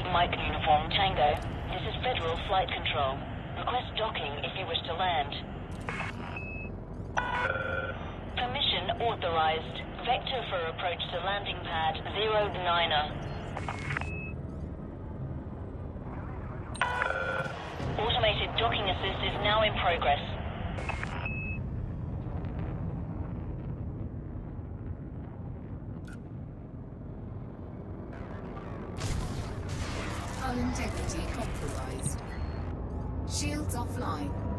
Mike Uniform Tango. This is Federal Flight Control. Request docking if you wish to land. Permission authorized. Vector for approach to landing pad 09er. Automated docking assist is now in progress. Hull integrity compromised. Shields offline.